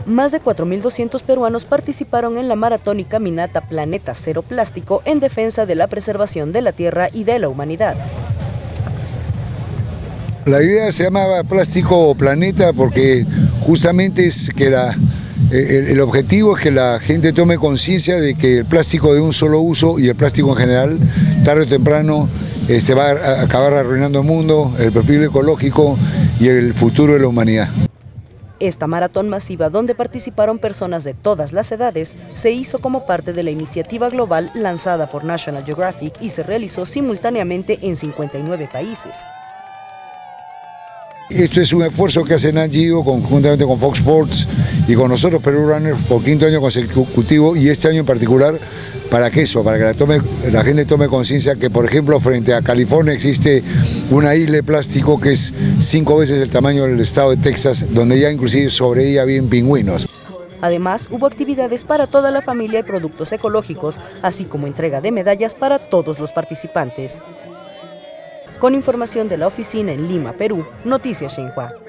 Más de 4.200 peruanos participaron en la maratón y caminata Planeta Cero Plástico en defensa de la preservación de la tierra y de la humanidad. La idea se llamaba Plástico Planeta porque justamente es que el objetivo es que la gente tome conciencia de que el plástico de un solo uso y el plástico en general, tarde o temprano, va a acabar arruinando el mundo, el perfil ecológico y el futuro de la humanidad. Esta maratón masiva, donde participaron personas de todas las edades, se hizo como parte de la iniciativa global lanzada por National Geographic y se realizó simultáneamente en 59 países. Esto es un esfuerzo que hace Nat Geo conjuntamente con Fox Sports y con nosotros, Perú Runners, por 5.º año consecutivo, y este año en particular, para que la gente tome conciencia que, por ejemplo, frente a California existe una isla de plástico que es 5 veces el tamaño del estado de Texas, donde ya inclusive sobre ella viven pingüinos. Además, hubo actividades para toda la familia y productos ecológicos, así como entrega de medallas para todos los participantes. Con información de la oficina en Lima, Perú, Noticias Xinhua.